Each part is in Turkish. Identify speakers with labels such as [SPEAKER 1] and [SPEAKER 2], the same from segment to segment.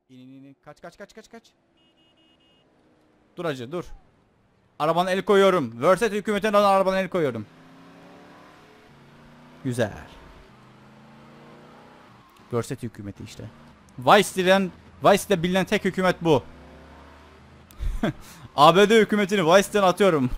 [SPEAKER 1] İn. Kaç. Dur hacı dur. Arabana el koyuyorum. Verset hükümetine arabana el koyuyorum. Güzel. Verset hükümeti işte. Vice'de bilinen tek hükümet bu. ABD hükümetini Vice'den atıyorum.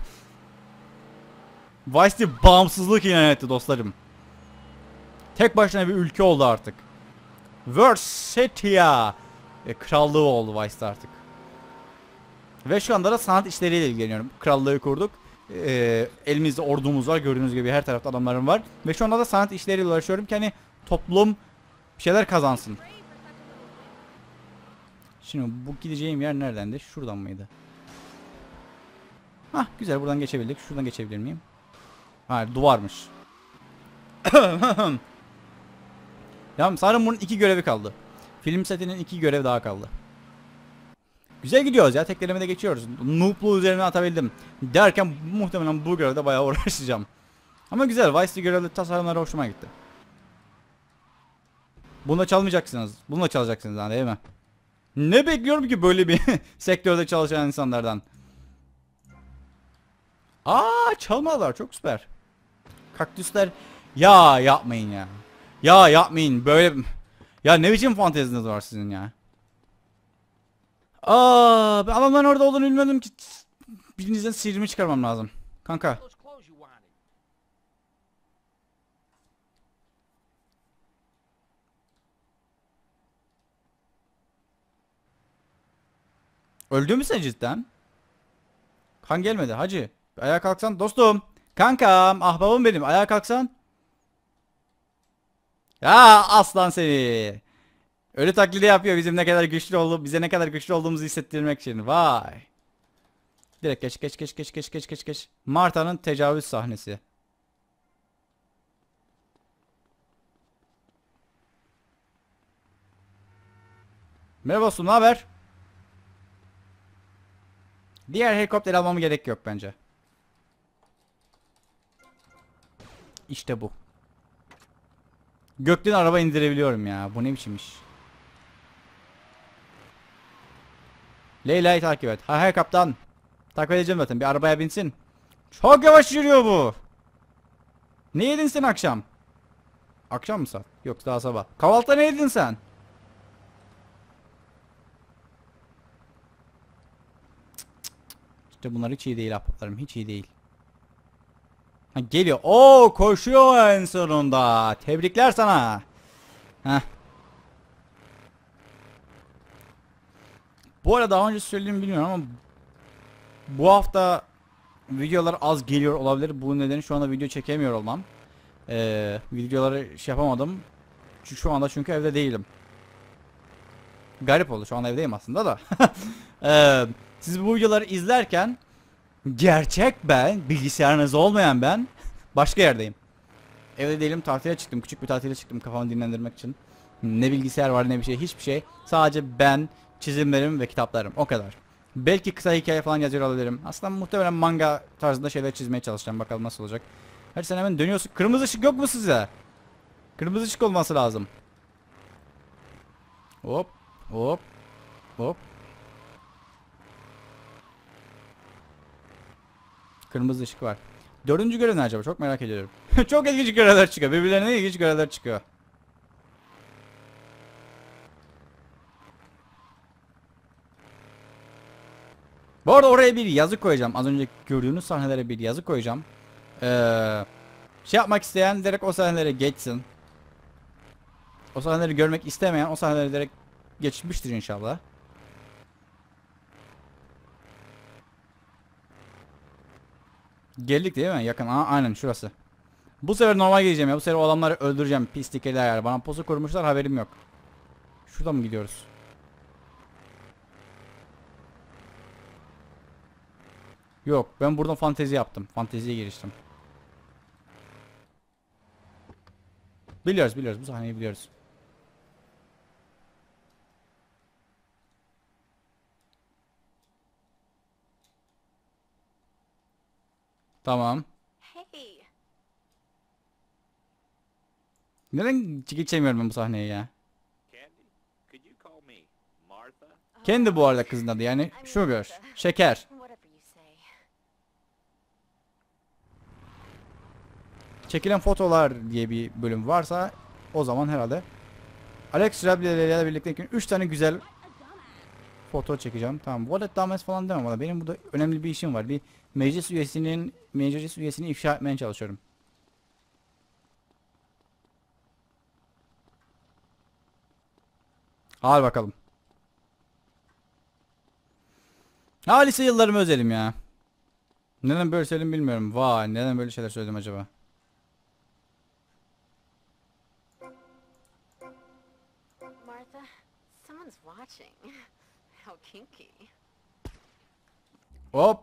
[SPEAKER 1] Vice bağımsızlık ilan etti dostlarım. Tek başına bir ülke oldu artık. Versetia krallığı oldu Vice'de artık. Ve şu anda da sanat işleriyle ilgileniyorum. Krallığı kurduk. Elimizde ordumuz var. Gördüğünüz gibi her tarafta adamlarım var. Ve şu anda da sanat işleriyle uğraşıyorum ki hani toplum bir şeyler kazansın. Şimdi bu gideceğim yer neredendi? Şuradan mıydı? Hah güzel, buradan geçebildik. Şuradan geçebilir miyim? Hayır, duvarmış. Ya sanırım bunun 2 görevi kaldı. Film setinin 2 görev daha kaldı. Güzel gidiyoruz ya. Teklemede geçiyoruz. Noob'luğu üzerine atabildim. Derken muhtemelen bu görevde bayağı uğraşacağım. Ama güzel. Vice'li görevli tasarımları hoşuma gitti. Bunu çalmayacaksınız. Bunu çalacaksınız yani, değil mi? Ne bekliyorum ki böyle bir sektörde çalışan insanlardan? Çalmalar çok süper. Kaktüsler. Ya yapmayın ya. Ya yapmayın böyle. Ya ne biçim fanteziniz var sizin ya? Ama ben orada olduğunu bilmiyordum ki. Birinizden sihirimi çıkarmam lazım. Kanka. Öldü mü sen cidden? Kan gelmedi hacı. Ayağa kalksan dostum. Kankam, ahbabım benim. Ayağa kalksan. Ya aslan seni. Ölü taklidi yapıyor bizim ne kadar güçlü olduğu, bize ne kadar güçlü olduğumuzu hissettirmek için. Vay. Direkt geç. Marta'nın tecavüz sahnesi. Merhaba dostum, ne haber? Diğer helikopter almama gerek yok bence. İşte bu. Gökten araba indirebiliyorum ya. Bu ne biçim iş? Leyla'yı takip et. Hay kaptan. Takip edeceğim zaten. Bir arabaya binsin. Çok yavaş yürüyor bu. Ne yedin sen akşam? Akşam mı saat? Yok, daha sabah. Kahvaltıda ne yedin sen? İşte bunlar hiç iyi değil ahbaplarım. Hiç iyi değil. Ha, geliyor. Oo, koşuyor en sonunda. Tebrikler sana. Heh. Bu arada daha önce söylediğimi bilmiyorum ama bu hafta videolar az geliyor olabilir. Bu nedeni şu anda video çekemiyor olmam. Videoları şey yapamadım. Şu anda çünkü evde değilim. Garip oldu. Şu an evdeyim aslında da. Siz bu videoları izlerken gerçek ben, bilgisayarınız olmayan ben başka yerdeyim. Evde değilim, tatile çıktım. Küçük bir tatile çıktım kafamı dinlendirmek için. Ne bilgisayar var ne bir şey, hiçbir şey. Sadece ben, çizimlerim ve kitaplarım. O kadar. Belki kısa hikaye falan yazıyor olabilirim. Aslında muhtemelen manga tarzında şeyler çizmeye çalışacağım. Bakalım nasıl olacak. Her sen hemen dönüyorsun. Kırmızı ışık yok mu size? Kırmızı ışık olması lazım. Hop. Hop. Hop. Kırmızı ışık var. Dördüncü görev ne acaba? Çok merak ediyorum. Çok ilginç görevler çıkıyor. Birbirlerine ilginç görevler çıkıyor. Bu arada oraya bir yazı koyacağım. Az önce gördüğünüz sahnelere bir yazı koyacağım. Şey yapmak isteyen direkt o sahnelere geçsin. O sahneleri görmek istemeyen o sahneleri direkt geçmiştir inşallah. Geldik değil mi? Yakın. Aynen şurası. Bu sefer normal gideceğim ya. Bu sefer o adamları öldüreceğim. Pislikler yani. Bana pozu kurmuşlar, haberim yok. Şuradan mı gidiyoruz? Yok. Ben buradan fantezi yaptım. Fanteziye giriştim. Biliyoruz. Bu sahneyi biliyoruz. Tamam.
[SPEAKER 2] Hey,
[SPEAKER 1] Neden geçemiyorum ben bu sahneyi ya?
[SPEAKER 3] Candy, could you call me
[SPEAKER 1] Kendi bu arada kızın adı, yani Sugar. Şeker.
[SPEAKER 2] Whatever you say.
[SPEAKER 1] Çekilen fotolar diye bir bölüm varsa o zaman herhalde Alex Rebel ile birlikte 3 tane güzel foto çekeceğim. Tamam. What a dumbass falan demem ama benim burada önemli bir işim var. Bir meclis üyesini ifşa etmeye çalışıyorum. Hadi bakalım. Ha, lise yıllarımı özelim ya. Neden böyle söyledim bilmiyorum. Vay, neden böyle şeyler söyledim acaba?
[SPEAKER 2] Martha, someone's watching. How kinky.
[SPEAKER 1] Hop.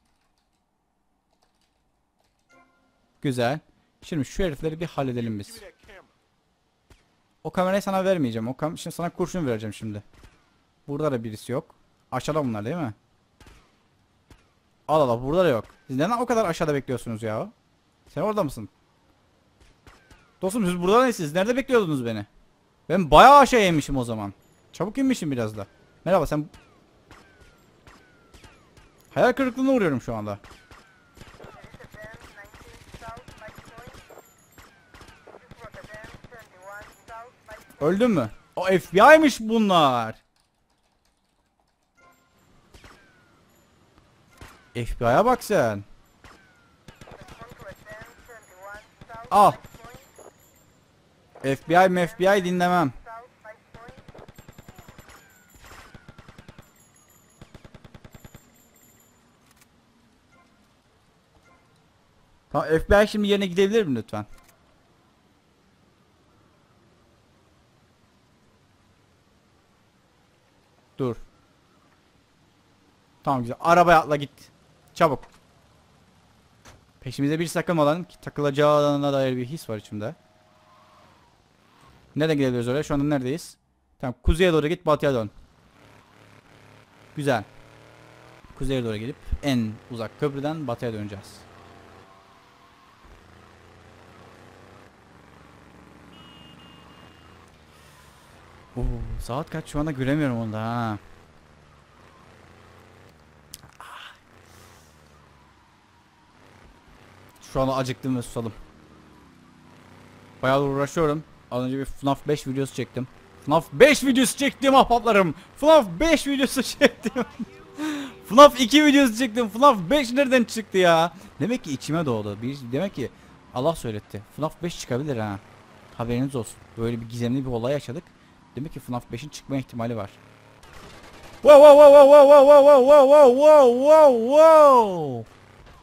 [SPEAKER 1] Güzel. Şimdi şu herifleri bir halledelim biz. O kamerayı sana vermeyeceğim. Şimdi sana kurşun vereceğim şimdi. Burada da birisi yok. Aşağıda bunlar değil mi? Allah Allah, burada da yok. Siz neden o kadar aşağıda bekliyorsunuz ya? Sen orada mısın? Dostum siz burada neysiniz? Nerede bekliyordunuz beni? Ben bayağı aşağıya inmişim o zaman. Çabuk inmişim biraz da. Merhaba sen... Hayal kırıklığına uğruyorum şu anda. Öldün mü? O FBI'miş bunlar. FBI'ya bak sen. Al. FBI dinlemem. Tamam, FBI şimdi yerine gidebilir mi lütfen? Dur. Tamam güzel. Arabaya atla git. Çabuk. Peşimize bir takılmadan takılacağına dair bir his var içimde. Nereden gidebiliriz oraya? Şu anda neredeyiz? Tamam, kuzeye doğru git, batıya dön. Güzel. Kuzeye doğru gelip en uzak köprüden batıya döneceğiz. Saat kaç şu anda göremiyorum onu da ha. Şu anda acıktım ve susadım. Bayağı uğraşıyorum. Az önce bir FNAF 5 videosu çektim. FNAF 5 videosu çektim ahbaplarım. FNAF 5 videosu çektim. FNAF 2 videosu çektim. FNAF 5 nereden çıktı ya? Demek ki içime doğdu. Demek ki Allah söyletti. FNAF 5 çıkabilir ha. Haberiniz olsun. Böyle bir gizemli bir olay yaşadık. Demek ki FNAF 5'in çıkma ihtimali var. Wow wow wow wow wow wow wow wow wow wow wow.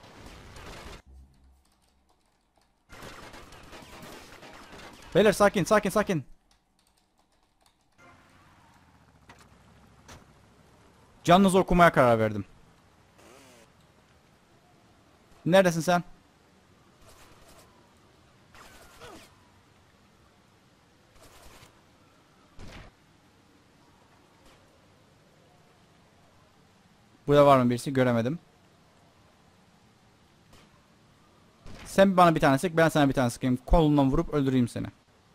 [SPEAKER 1] Beyler sakin sakin sakin. Canınızı okumaya karar verdim. Neredesin sen? Burada var mı birisi? Göremedim. Sen bana bir tane sık, ben sana bir tane sıkayım. Kolundan vurup öldüreyim seni.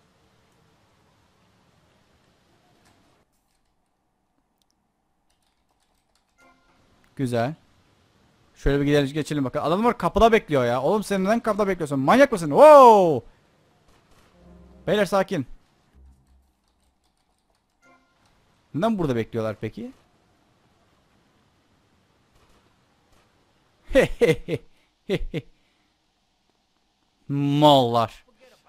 [SPEAKER 1] Güzel. Şöyle bir gidelim geçelim bakalım. Adamlar kapıda bekliyor ya. Oğlum sen neden kapıda bekliyorsun? Manyak mısın? Wow! Beyler sakin. Neden burada bekliyorlar peki? Mallar.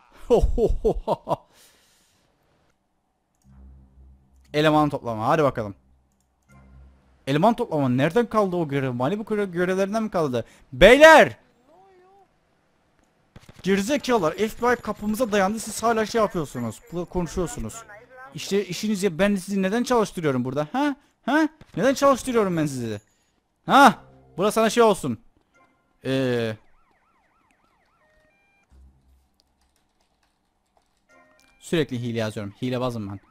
[SPEAKER 1] Eleman toplama. Hadi bakalım. Eleman toplama. Nereden kaldı o görev? Malibu görevlerinden mi kaldı? Beyler! Gerizekalılar. FBI kapımıza dayandı. Siz hala şey yapıyorsunuz. Konuşuyorsunuz. İşte işiniz ya. Ben sizi neden çalıştırıyorum burada? Ha? Ha? Neden çalıştırıyorum ben sizi? Ha? Burası sana şey olsun. Sürekli hile yazıyorum. Hilebazım ben.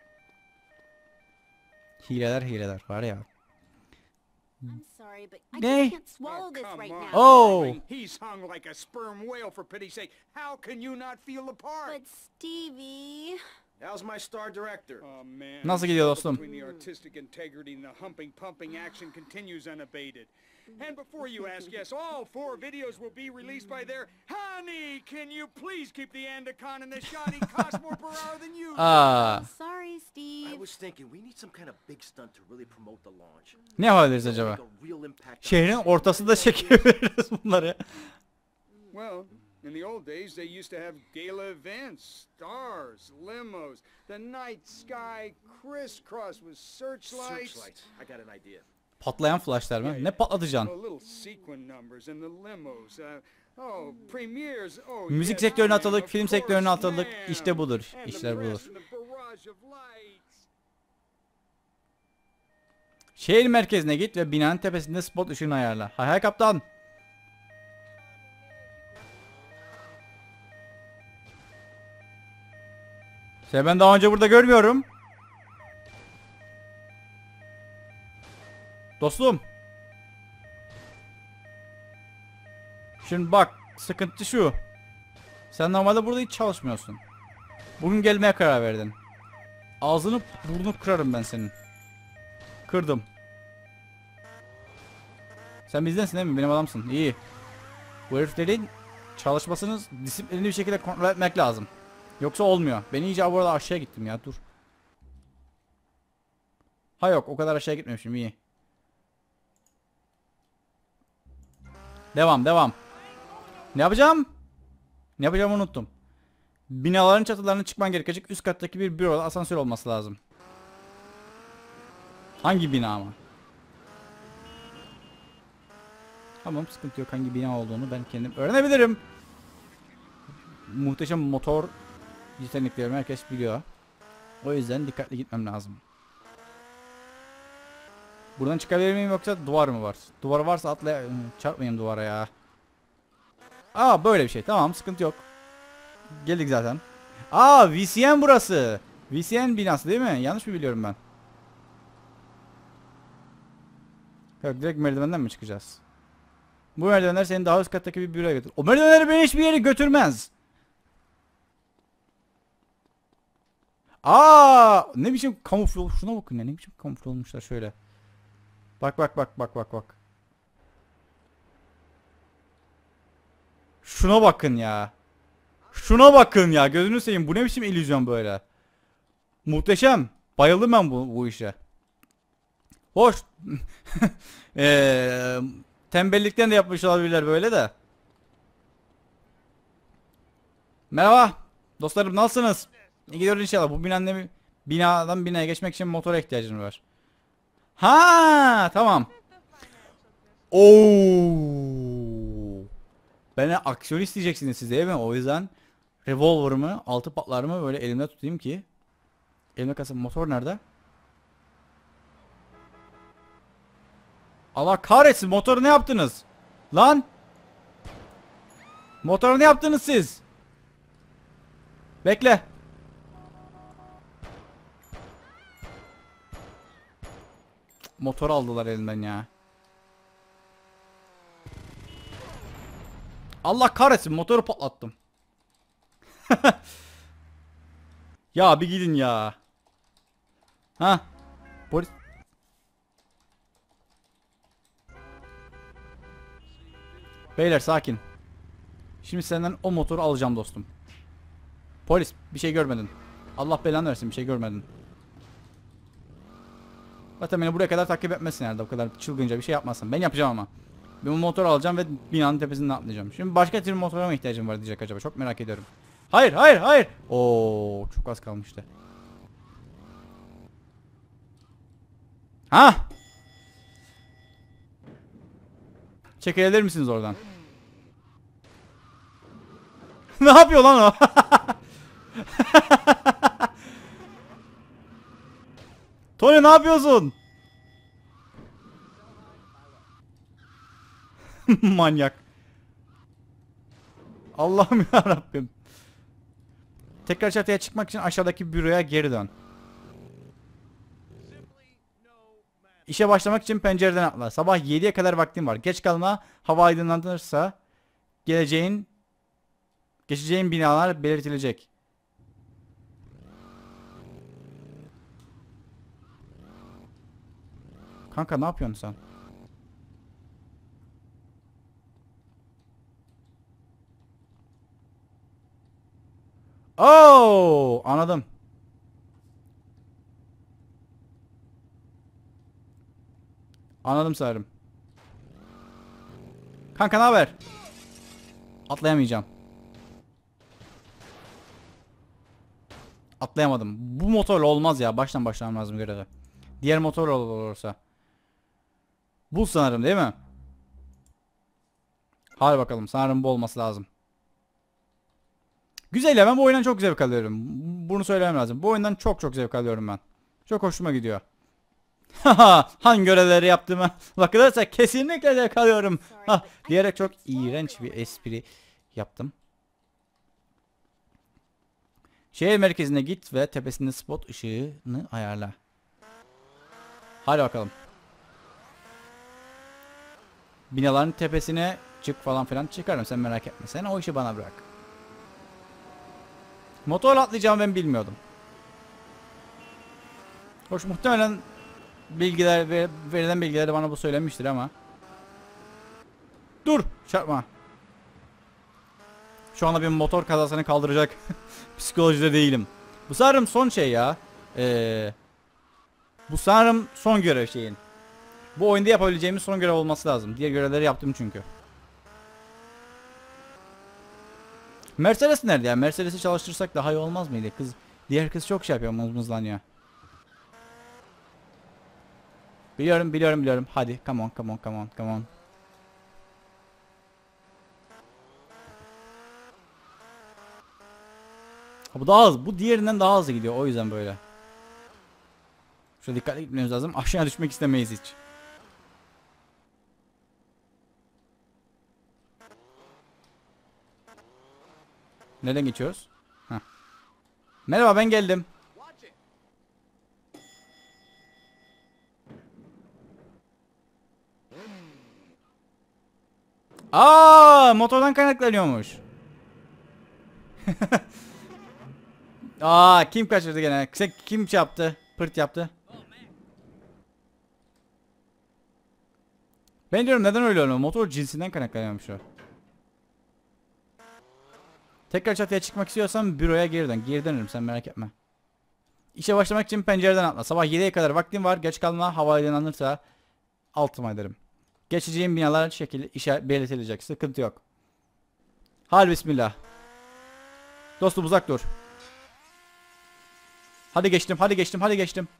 [SPEAKER 1] Hileler var ya.
[SPEAKER 2] I'm sorry, but I
[SPEAKER 1] Ne?
[SPEAKER 2] just can't swallow this right now.
[SPEAKER 1] Oh.
[SPEAKER 3] He's hung like a sperm whale, for pity's sake. How can you not feel the part?
[SPEAKER 2] But Stevie...
[SPEAKER 3] How's my star director?
[SPEAKER 4] Oh man.
[SPEAKER 1] Nasıl gidiyor dostum?
[SPEAKER 4] Between the artistic integrity and the humping pumping action continues unabated. And before you ask, yes, all 4 videos will be released by their honey. Can you please keep the Andacon and the Shoddy cost more per hour than you?
[SPEAKER 1] Aa,
[SPEAKER 2] Sorry,
[SPEAKER 3] I
[SPEAKER 2] Steve.
[SPEAKER 3] was thinking we need some kind of big stunt to really promote the launch.
[SPEAKER 1] ne yapabiliriz acaba?
[SPEAKER 3] Make a real impact on
[SPEAKER 1] Şehrin
[SPEAKER 3] the city.
[SPEAKER 1] ortasında çekebiliriz bunları.
[SPEAKER 4] Well, in the old days, they used to have gala events, stars, limos, the night sky crisscross with searchlights.
[SPEAKER 3] Searchlights. I got an idea.
[SPEAKER 1] Patlayan flashlar mı? Ne patlatacaksın?
[SPEAKER 4] Oh, little sequin numbers and the limos. Oh, premieres. Oh,
[SPEAKER 1] Müzik
[SPEAKER 4] yes,
[SPEAKER 1] sektörüne
[SPEAKER 4] man,
[SPEAKER 1] atıldık,
[SPEAKER 4] of
[SPEAKER 1] film
[SPEAKER 4] course,
[SPEAKER 1] sektörüne atıldık.
[SPEAKER 4] ma'am.
[SPEAKER 1] İşte budur.
[SPEAKER 4] And the
[SPEAKER 1] İşler budur.
[SPEAKER 4] press and the barrage of lights.
[SPEAKER 1] Şehir merkezine git ve binanın tepesinde spot ışığını ayarla. Hay hay kaptan. Seni ben daha önce burada görmüyorum. Dostum. Şimdi bak, sıkıntı şu. Sen normalde burada hiç çalışmıyorsun. Bugün gelmeye karar verdin. Ağzını burnunu kırarım ben senin. Kırdım. Sen bizdensin değil mi? Benim adamsın. İyi. Bu heriflerin çalışmasını disiplinli bir şekilde kontrol etmek lazım. Yoksa olmuyor. Ben iyice bu arada aşağıya gittim ya. Dur. Ha yok, o kadar aşağıya gitmemişim. İyi. Devam devam. Ne yapacağım? Ne yapacağımı unuttum. Binaların çatılarına çıkman gerekecek. Üst kattaki bir büroda asansör olması lazım. Hangi bina ama? Tamam, sıkıntı yok. Hangi bina olduğunu ben kendim öğrenebilirim. Muhteşem motor yeteneklerimi herkes biliyor. O yüzden dikkatli gitmem lazım. Buradan çıkabilir miyim, yoksa duvar mı var? Duvar varsa çarpmayayım duvara ya. Aa, böyle bir şey. Tamam, sıkıntı yok. Geldik zaten. Aa, VCN burası. VCN binası değil mi? Yanlış mı biliyorum ben? Yok, direkt merdivenden mi çıkacağız? Bu merdivenler seni daha üst kattaki bir büroya götür. O merdivenler beni hiçbir yere götürmez. Aa, ne biçim kamufle, şuna bakın ya, ne biçim kamufle olmuşlar şöyle. Bak bak bak bak bak bak. Şuna bakın ya. Şuna bakın ya, gözünü seveyim, bu ne biçim illüzyon böyle. Muhteşem. Bayıldım ben bu işe. Hoş. Tembellikten de yapmış olabilirler böyle de. Merhaba. Dostlarım, nasılsınız? İyi gidiyor inşallah. Bu binadan binaya geçmek için motora ihtiyacım var. Ha, tamam. Oo. Bana aksiyon isteyeceksiniz siz değil mi? O yüzden revolver'ımı, altı patlarımı böyle elimde tutayım ki. Elimde kalsın. Motor nerede? Allah kahretsin, motoru ne yaptınız? Lan! Motoru ne yaptınız siz? Bekle. Motoru aldılar elimden ya. Allah kahretsin, motoru patlattım. Ya bir gidin ya. Ha? Polis. Beyler sakin. Şimdi senden o motoru alacağım dostum. Polis, bir şey görmedin. Allah belanı versin, bir şey görmedin. Zaten beni buraya kadar takip etmesin herhalde, o kadar çılgınca bir şey yapmasın. Ben yapacağım ama. Ben bu motoru alacağım ve binanın tepesinden atlayacağım. Şimdi başka tür motora mı ihtiyacım var diyecek acaba, çok merak ediyorum. Hayır hayır hayır. Oo, çok az kalmıştı. Ha? Çekilebilir misiniz oradan? Ne yapıyor lan o? Tony, ne yapıyorsun? Manyak. Allah'ım ya Rabbim. Tekrar çatıya çıkmak için aşağıdaki büroya geri dön. İşe başlamak için pencereden atla. Sabah 7'ye kadar vaktin var. Geç kalma, hava aydınlanırsa geçeceğin binalar belirtilecek. Kanka ne yapıyorsun sen? Oo, anladım. Anladım sanırım. Kanka ne haber? Atlayamayacağım. Atlayamadım. Bu motorla olmaz ya. Baştan başlamam lazım göreve. Diğer motor olursa. Bu sanırım değil mi? Hadi bakalım. Sanırım bu olması lazım. Güzel ya, ben bu oyundan çok zevk alıyorum. Bunu söylemem lazım. Bu oyundan çok zevk alıyorum ben. Çok hoşuma gidiyor. Haha, hangi görevleri yaptığımı bakılırsa kesinlikle zevk alıyorum. Ha, diyerek çok iğrenç bir espri yaptım. Şehir merkezine git ve tepesinde spot ışığını ayarla. Hadi bakalım. Binaların tepesine çık falan filan, çıkarım, sen merak etme. Sen o işi bana bırak. Motorla atlayacağımı ben bilmiyordum. Hoş, muhtemelen verilen bilgileri bana bu söylemiştir ama. Dur, çarpma. Şu anda bir motor kazasını kaldıracak psikolojide değilim. Bu sanırım son şey ya. Bu sanırım son görev şeyin. Bu oyunda yapabileceğimiz son görev olması lazım. Diğer görevleri yaptım çünkü. Mercedes nerede ya? Mercedes'i çalıştırsak daha iyi olmaz mıydı? Diğer kız çok şey yapıyor, mızmızlanıyor. Biliyorum. Hadi, come on. Ha, bu daha hızlı. Bu diğerinden daha hızlı gidiyor. O yüzden böyle. Şöyle dikkatli gitmemiz lazım. Aşağı düşmek istemeyiz hiç. Nereden geçiyoruz? Heh. Merhaba, ben geldim. Aa, motordan kaynaklanıyormuş. Aa, kim kaçırdı gene? Kim yaptı? Pırt yaptı. Ben diyorum neden öyle oluyor? Motor cinsinden kaynaklanıyormuş o. Tekrar çatıya çıkmak istiyorsan büroya geri dön. Geri dönürüm, sen merak etme. İşe başlamak için pencereden atla. Sabah 7'ye kadar vaktim var. Geç kalma, hava aydınlanırsa altıma ederim. Geçeceğim binalar şekilde belirtilecek. Sıkıntı yok. Hadi bismillah. Dostum uzak dur. Hadi geçtim.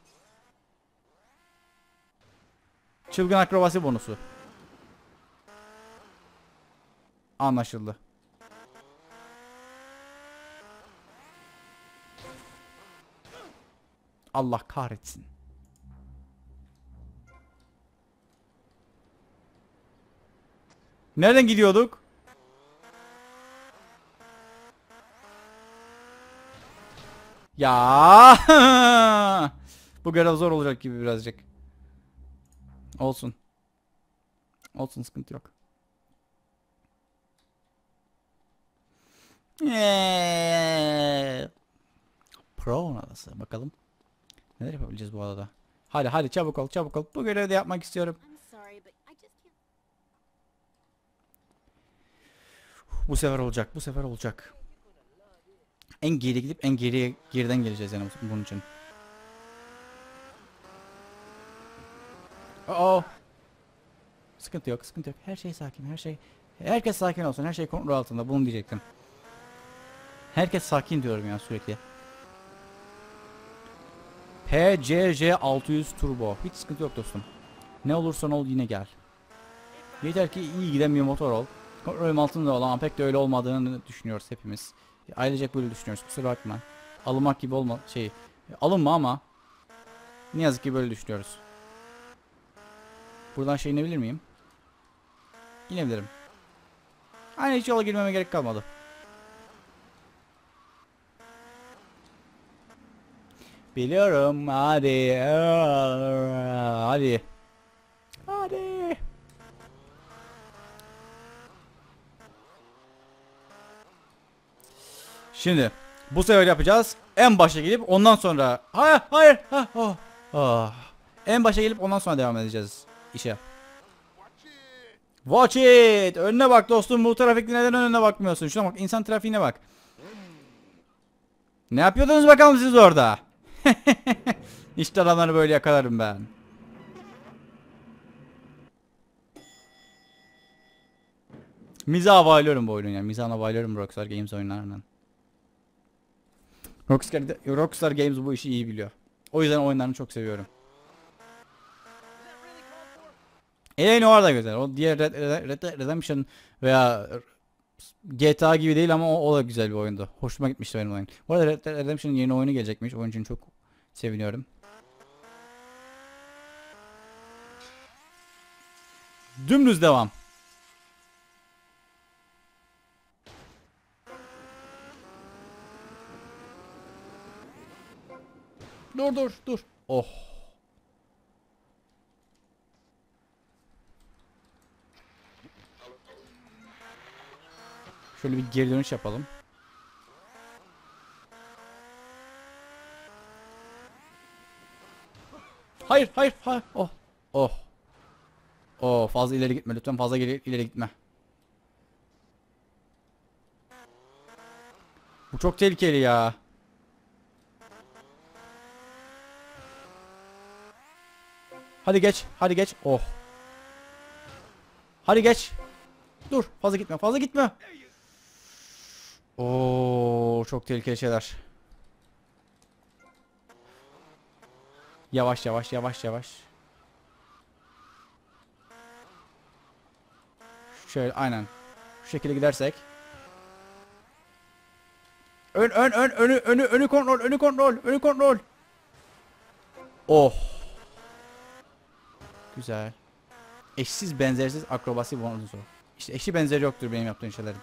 [SPEAKER 1] Çılgın akrobasi bonusu. Anlaşıldı. Allah kahretsin. Nereden gidiyorduk? Ya. Bu görev zor olacak gibi birazcık. Olsun. Sıkıntı yok. Pro adası bakalım. Neler yapabileceğiz bu arada? Hadi çabuk ol. Bu görevi de yapmak istiyorum.
[SPEAKER 2] I'm sorry, but I just can't.
[SPEAKER 1] Bu sefer olacak. En geri gidip en geriden geleceğiz yani bunun için. Sıkıntı yok. Her şey sakin, herkes sakin olsun. Her şey kontrol altında. Bunu diyecektim. Herkes sakin diyorum ya sürekli. PCJ 600 Turbo. Hiç sıkıntı yok dostum. Ne olursan ol yine gel. Yeter ki iyi giden bir motor ol. Kontrolüm altında ol ama pek de öyle olmadığını düşünüyoruz hepimiz. Ailecek böyle düşünüyoruz. Kusura bakma. Alınmak gibi alınma ama ne yazık ki böyle düşünüyoruz. Buradan inebilir miyim? İnebilirim. Aynı hiç yola girmeme gerek kalmadı. Biliyorum, hadi. Şimdi bu sefer yapacağız. En başa gidip ondan sonra hayır. En başa gelip ondan sonra devam edeceğiz işe. Watch it. Önüne bak dostum. Bu trafikte neden önüne bakmıyorsun? Şuna bak. İnsan trafiğine bak. Ne yapıyordunuz bakalım siz orada? İşte adamları böyle yakalarım ben. Mizahı bayılıyorum bu oyunun yani. Mizahına bayılıyorum Rockstar Games oyunlarından. Rockstar Games bu işi iyi biliyor. O yüzden oyunlarını çok seviyorum. L.A. Noir da güzel. O diğer Red Dead Redemption veya GTA gibi değil ama o da güzel bir oyundu. Hoşuma gitmişti benim oyun. Bu arada Red Dead Redemption'ın yeni oyunu gelecekmiş. Onun için çok seviniyorum. Dümdüz devam. Dur. Oh. Şöyle bir geri dönüş yapalım. Hayır. Oh. Oh, fazla ileri gitme lütfen. Fazla ileri gitme. Bu çok tehlikeli ya. Hadi geç. Oh. Hadi geç. Dur, fazla gitme. Oo, çok tehlikeli şeyler. Yavaş. Şöyle aynen. Şu şekilde gidersek. Önü kontrol. Oh. Güzel. Eşsiz benzersiz akrobasi bonusu. İşte eşi benzeri yoktur benim yaptığım şeylerin.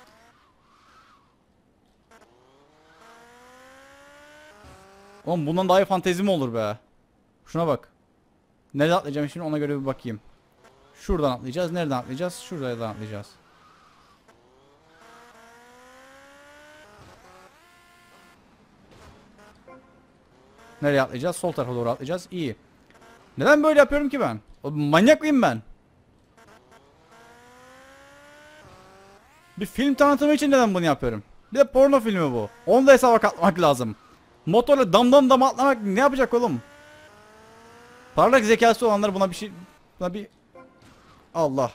[SPEAKER 1] Oğlum bundan daha iyi fantezi mi olur be? Şuna bak. Nereden atlayacağım şimdi ona göre bir bakayım. Şuradan atlayacağız. Nereden atlayacağız? Şuradan atlayacağız. Nereye atlayacağız? Sol tarafa doğru atlayacağız. İyi. Neden böyle yapıyorum ki ben? Manyak mıyım ben? Bir film tanıtımı için neden bunu yapıyorum? Bir de porno filmi bu. Onu da hesaba katmak lazım. Motorla damdan atlamak ne yapacak oğlum? Parlak zekası olanlar buna bir Allah.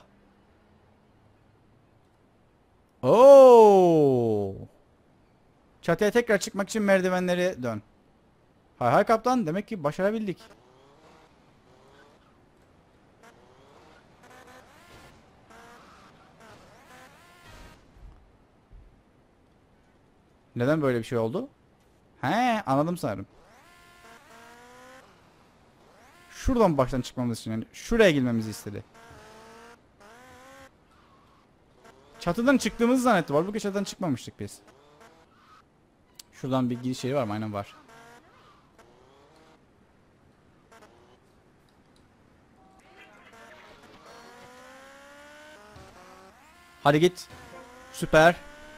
[SPEAKER 1] Oo. Çatıya tekrar çıkmak için merdivenleri dön. Hay kaptan, demek ki başarabildik. Neden böyle bir şey oldu? He, anladım sanırım. Şuradan baştan çıkmamız için yani şuraya girmemizi istedi. Çatıdan çıktığımızı zannettim. Halbuki çatıdan çıkmamıştık biz. Şuradan bir giriş yeri var mı? Aynen var. Hadi git. Süper.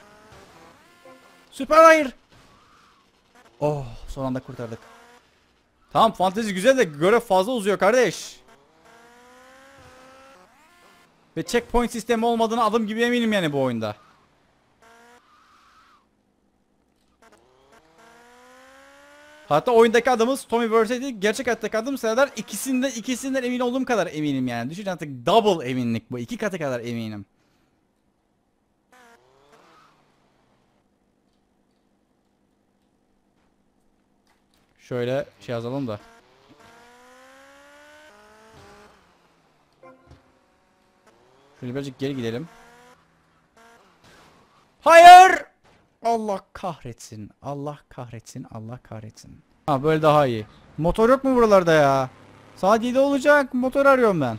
[SPEAKER 1] Hayır. Oh, son anda kurtardık. Tamam, fantezi güzel de görev fazla uzuyor kardeş. Ve checkpoint sistemi olmadığını adım gibi eminim yani bu oyunda. Hatta oyundaki adımız Tommy Vercetti, gerçek hayattaki adım Serdar. İkisinden emin olduğum kadar eminim yani. Düşün artık, double eminlik bu. 2 katı kadar eminim. Şöyle şey yazalım da. Şöyle birazcık geri gidelim. Hayır! Allah kahretsin. Ha, böyle daha iyi. Motor yok mu buralarda ya? Saat 7 olacak. Motor arıyorum ben.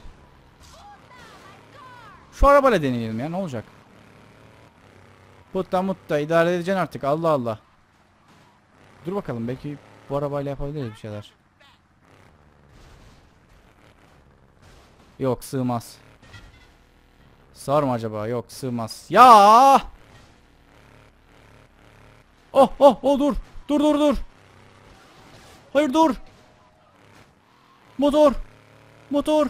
[SPEAKER 1] Şu arabayla deneyelim ya, ne olacak? Mutta idare edeceksin artık. Allah. Dur bakalım, belki bu arabayla yapabiliriz bir şeyler. Yok, sığmaz. Sığar mı acaba? Yok, sığmaz. Ya! Oh, dur. Hayır, dur. Motor. Motor.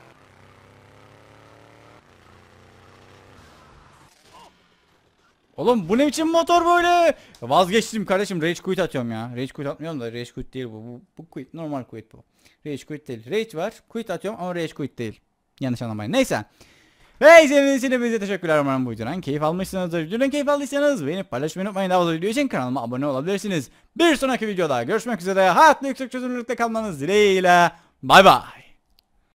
[SPEAKER 1] Oğlum bu ne biçim motor böyle? Vazgeçtim kardeşim, rage quit atıyorum ya. Rage quit atmıyorum da, rage quit değil bu. Bu quit, normal quit bu. Rage quit değil. Rage var, quit atıyorum ama rage quit değil. Yanlış anlamayın. Neyse. Ve izlediğiniz için hepinize teşekkürler. Umarım bu videodan keyif almışsınızdır. Videodan keyif aldıysanız beğenip paylaşmayı unutmayın. Daha fazla video için kanalıma abone olabilirsiniz. Bir sonraki videoda görüşmek üzere. Hayatlı yüksek çözünürlükte kalmanız dileğiyle. Bay bay.